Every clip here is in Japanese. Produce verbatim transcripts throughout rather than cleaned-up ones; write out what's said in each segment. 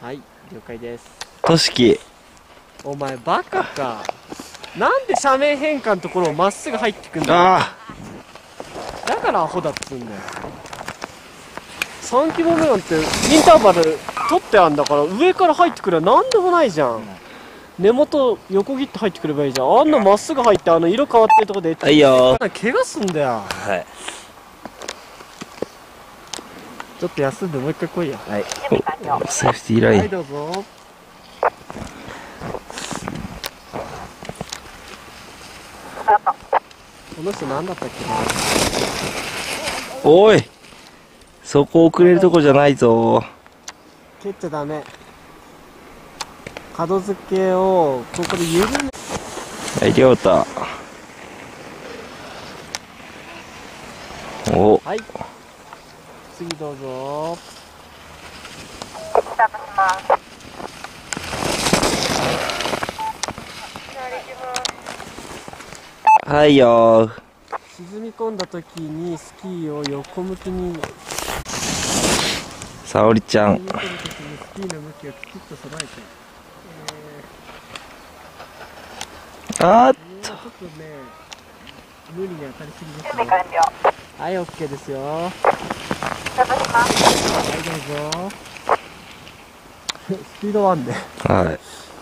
はい、了解です。 としき。 お前バカか。なんで斜面変化のところをまっすぐ入ってくんだ。 ああ。 だからアホだっつうんだよ。さんキロめなんてインターバル取ってあんだから上から入ってくればなんでもないじゃん。根元横切って入ってくればいいじゃん。あんなまっすぐ入ってあの色変わってるとこではいよー。 怪我すんだよ。 はい。 ちょっと休んでもう一回来いよ。 はい。お、セーフティーライン。 はい、どうぞ。この人何だったっけな。 おい、そこ遅れるとこじゃないぞ。 蹴っちゃダメ。角付けをここで緩め。 はい、りょうた。お。 はい。次どうぞ。 スタートします。 はいよー。 沈み込んだ時にスキーを横向きに。 沙織ちゃん。 沈み込む時にスキーの向きをきちっと揃えて。えあーっー、ちょっとね、無理に当たりすぎです準備ね。 完了。 はい、オッケーですよ。 スタートします。 はい、どうぞ。スピードワンで。 はい。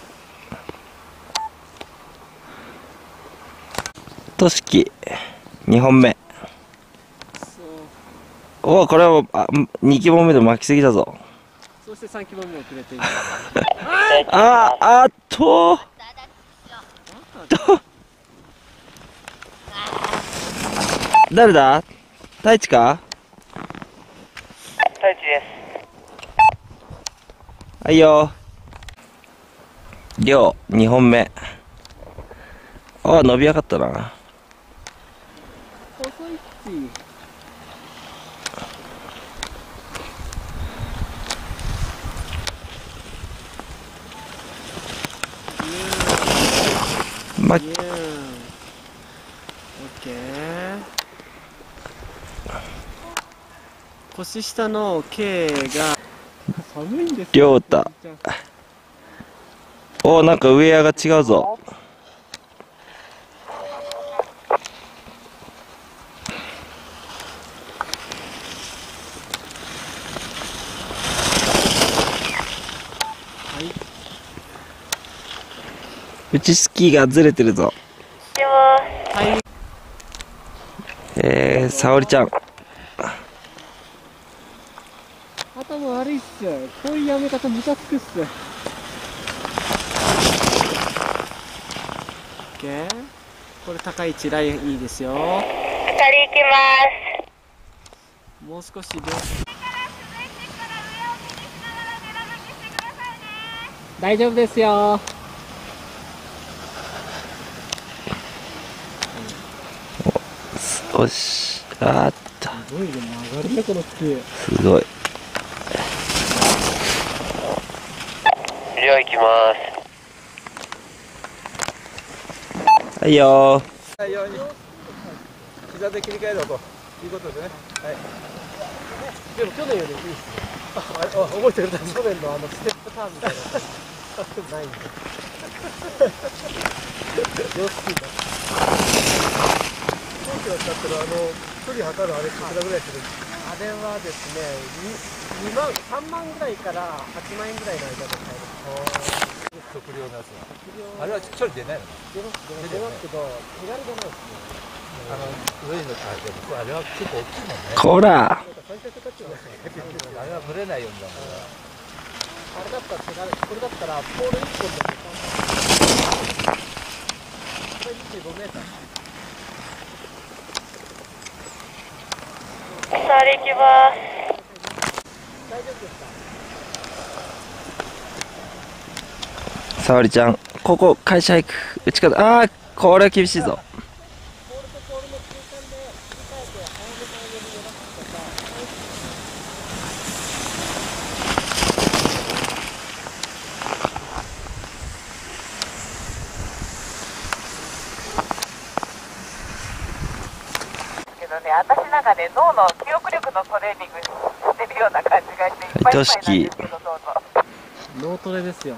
としき、にほんめ。おお、これはあにきぼんめで巻きすぎだぞ。 そしてさんキロめ遅れている。 ああ、あっとーと誰だ、太一か。 太一です。 はいよー。りょう、にほんめ。ああ、伸び上がったな。 細いっち。 ま、 イエーン。オッケー。腰下の K が寒いんですよ。 りょうた。おお、なんかウェアが違うぞ。 はい。 うちスキーがずれてるぞ。 はい。 えー、沙織ちゃん。 頭悪いっす。こういうやめ方ムカつくっす。オッケー。これ高い位置ラインいいですよ。 ふたり行きます。 もう少しで。大丈夫ですよ。 よし、あった。 すごいね、曲がるね、このスキー。 すごい。 量行きまはいよー。 ないように膝で切り替えろということでね。はい。 でも去年よりいいっす。 あ、あ覚えてくれた。 去年のあのステップターンみたいなのないんで。両スキーだ。 当時は使ってるあの距離測るあれいくらぐらいする？ あれはですね、にまん、さんまんぐらいからはちまんえんぐらいの間で買える。 測量のやつは。あれは距離出ないの？ 出ます出ますけど、手軽じゃないですね。 あの上に乗ってあれでもあれは結構大きいもんね。 こら。 三脚タッチがあれはぶれないようにだもんね。 あれだったら手軽、これだったらポールいっぽんでこれにじゅうごメーター。 す。ふたり行きます。 大丈夫ですか？ 沙織ちゃん、ここ会社行く。うちから、ああ、これは厳しいぞ。 ポールとポールの中間で切り替えて早め早めに伸ばしてくださけどね、私なんかね、脳の記憶力のトレーニングしてるような感じがして、いっぱいいっぱいなんですけど、どうぞ。 脳トレですよ。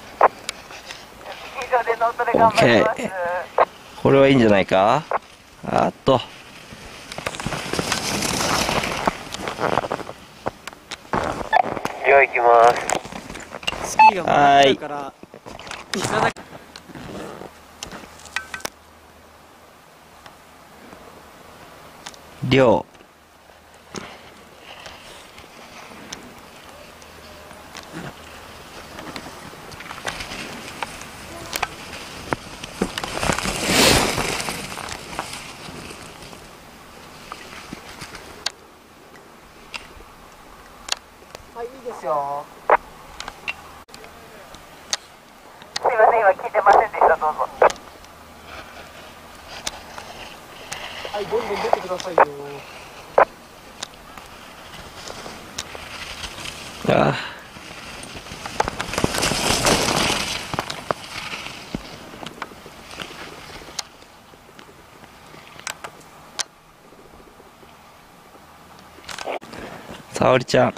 以上で脳トレ頑張ります。これはいいんじゃないか。あっと。 では行きます。 スキーが回ってるから膝だけ。 りょはい、いいですよ。 すいません、今聞いてませんでした。どうぞ。 はい、どんどん出てくださいよ。 う。ああ。沙織ちゃん。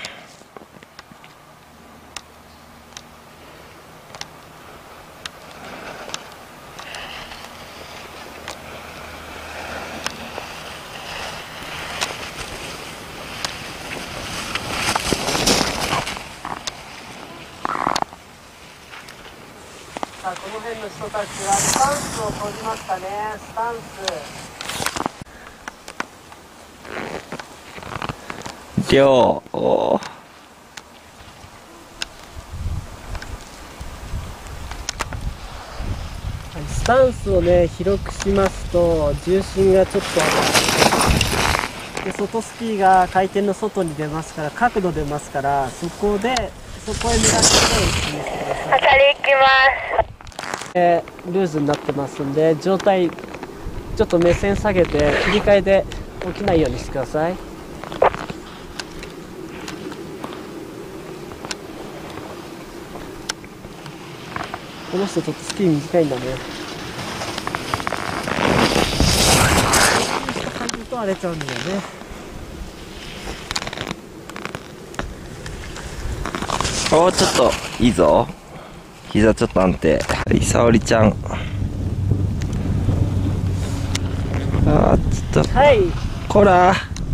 さあ、この辺の人たちはスタンスを取りましたね。スタンス。 りょう。おー。 スタンスをね、広くしますと重心がちょっとで、外スキーが回転の外に出ますから、角度出ますから、そこでそこへ狙って意識してください。 当たり行きます。 えールーズになってますんで、上体ちょっと目線下げて切り替えで起きないようにしてください。この人ちょっとスキー短いんだね。感じると荒れちゃうんだよね。 おー、ちょっといいぞ。膝ちょっと安定。はい、沙織ちゃん。あー、ちょっと。 はい、 こら。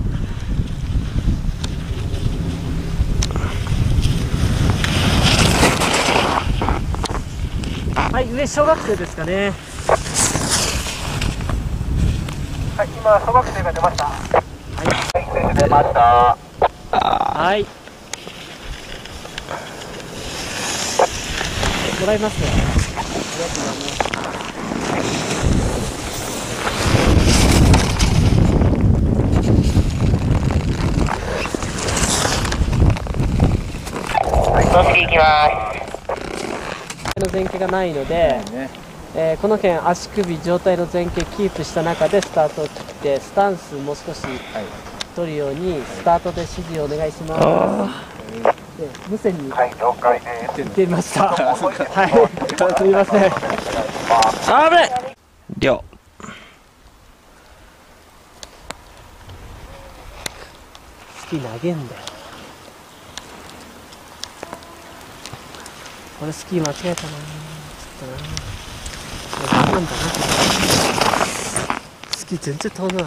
はい、上小学生ですかね。 はい、今、小学生が出ました。はい、出ました。 はい。もらいますよ。ありがとうございます。 はい、次行きます。 の前傾がないので、えーこの辺足首状態の前傾キープした中でスタートを切って、スタンスもう少し取るようにスタートで指示をお願いします。で無線にはい、了解です。 言ってみました。はい、すみません。 あぶね。りょう。 スキー投げんだよ。これスキー間違えたな。ちょっとな。何なんだな。スキー全然飛ぶな。 当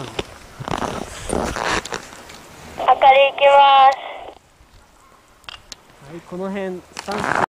たり行きます。 はい、この辺スタンス